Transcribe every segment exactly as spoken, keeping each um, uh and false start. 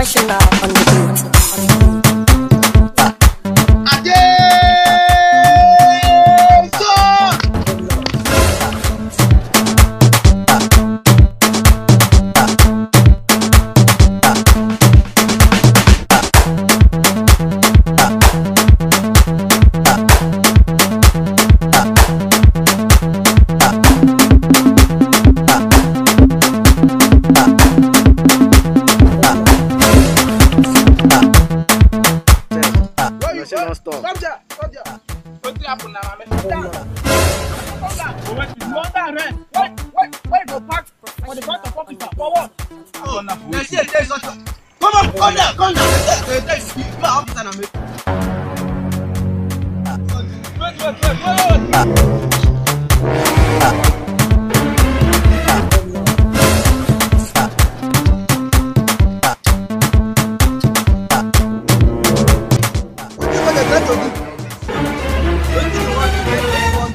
professional on the beat. Come there, come there. What happened now, man? Come down. Come down. You want that, right? Wait, wait, wait, go back for the front of officer. For what? Oh, no. They say there is not. Come on, come down, come down. There is no officer now, mate. Wait, wait, wait, wait.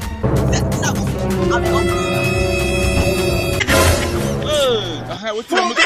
What's